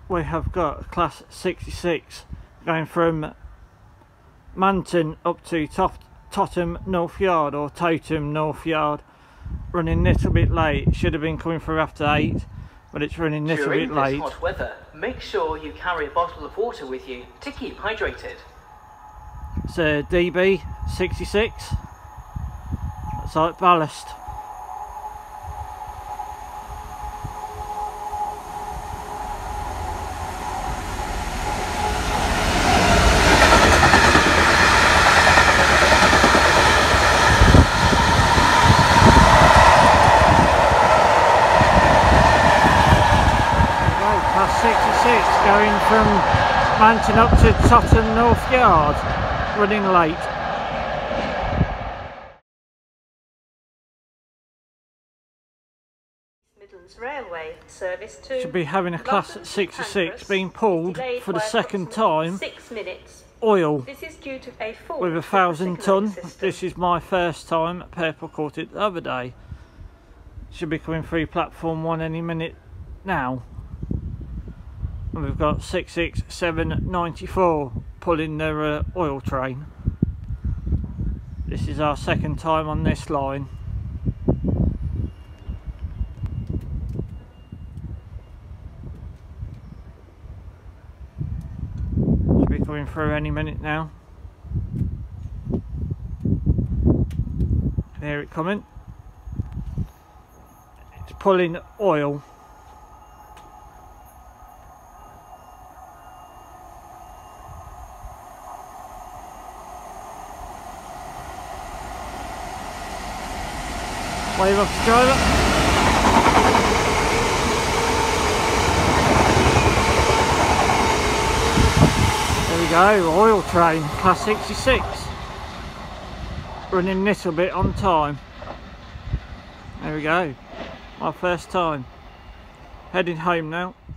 we have got class 66 going from Manton up to Totham North Yard, or Totham North Yard. Running a little bit late. Should have been coming through after 8, but it's running a little bit late. During this hot weather, make sure you carry a bottle of water with you to keep hydrated. It's a DB 66. It's like ballast. Class 66 going from Manton up to Totham North Yard, running late. Midlands Railway service to Should be having a class 66 being pulled for the second time. 6 minutes. Oil This is due to a fault with a with the 1,000 ton. signalling system. This is my first time at Purple caught it the other day. Should be coming through platform 1 any minute now. And we've got 66794 pulling their oil train. This is our second time on this line. Should be coming through any minute now. Here it coming. It's pulling oil. Wave off the driver. There we go, oil train, class 66. Running a little bit on time. There we go, my first time. Heading home now.